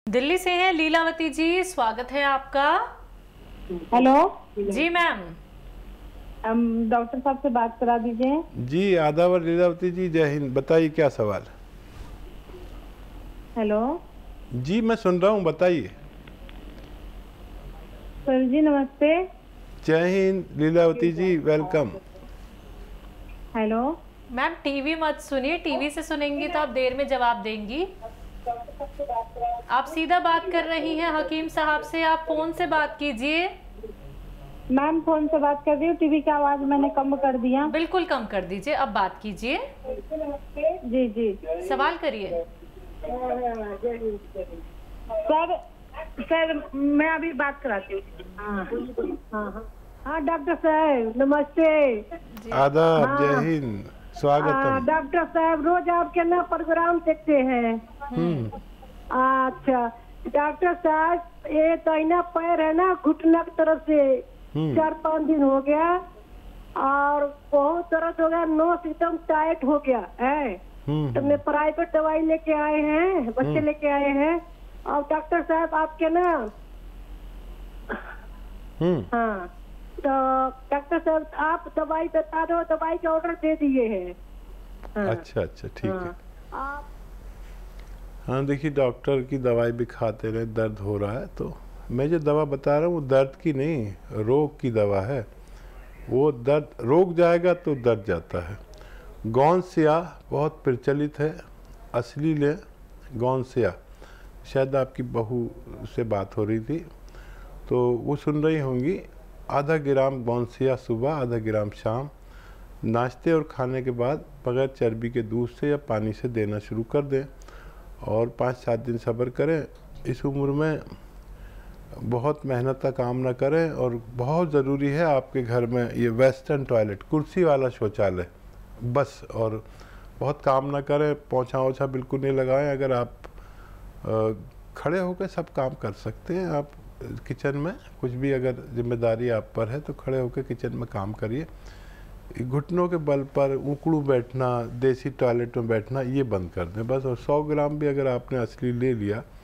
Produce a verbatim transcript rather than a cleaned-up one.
दिल्ली से हैं लीलावती जी, स्वागत है आपका। हेलो जी मैम। डॉक्टर साहब से बात करा दीजिए। जी आदावर लीलावती जी, जय हिंद। बताइए क्या सवाल। हेलो जी मैं सुन रहा हूँ, बताइए। सर जी नमस्ते। जय हिंद Lilavati ji, welcome. Hello ma'am TV मत सुनिए, टीवी से सुनेंगी तो आप देर में जवाब देंगी। आप सीधा बात कर रही हैं हकीम साहब से, आप फोन से बात कीजिए। मैम फोन से बात कर रही हूँ, टीवी की आवाज मैंने कम कर दिया। बिल्कुल कम कर दीजिए, अब बात कीजिए। जी जी सवाल करिए। सर सर मैं अभी बात कराती हूँ। हाँ हाँ हाँ डॉक्टर साहब नमस्ते। आदाब, जय हिंद, स्वागतम। डॉक्टर साहब रोज आपके ना प्रोग्राम देखते हैं। हम्म अच्छा डॉक्टर साहब, ये दाहिना पैर है ना घुटना की तरफ से चार पाँच दिन हो गया और बहुत दर्द हो गया, नस एकदम टाइट हो गया है। तो मैं प्राइवेट दवाई लेके आए हैं, बच्चे लेके आए हैं। और डॉक्टर साहब आपके ना हाँ तो डॉक्टर साहब आप दवाई बता दो, दवाई का ऑर्डर दे दिए हैं। हाँ, अच्छा अच्छा ठीक हाँ, है। आप हाँ देखिए, डॉक्टर की दवाई भी खाते रहे, दर्द हो रहा है तो मैं जो दवा बता रहा हूँ वो दर्द की नहीं, रोग की दवा है। वो दर्द रोग जाएगा तो दर्द जाता है। गौनसिया बहुत प्रचलित है, असली ले गौनसिया। शायद आपकी बहू से बात हो रही थी तो वो सुन रही होंगी। आधा ग्राम गौनसिया सुबह, आधा ग्राम शाम, नाश्ते और खाने के बाद बगैर चर्बी के दूध से या पानी से देना शुरू कर दें और पाँच सात दिन सब्र करें। इस उम्र में बहुत मेहनत का काम ना करें और बहुत ज़रूरी है आपके घर में ये वेस्टर्न टॉयलेट, कुर्सी वाला शौचालय बस। और बहुत काम ना करें, पोंछा ओछा बिल्कुल नहीं लगाएं। अगर आप आ, खड़े होकर सब काम कर सकते हैं, आप किचन में कुछ भी अगर जिम्मेदारी आप पर है तो खड़े होकर किचन में काम करिए। घुटनों के बल पर उकड़ू बैठना, देसी टॉयलेट में बैठना, ये बंद कर दें बस। और सौ ग्राम भी अगर आपने असली ले लिया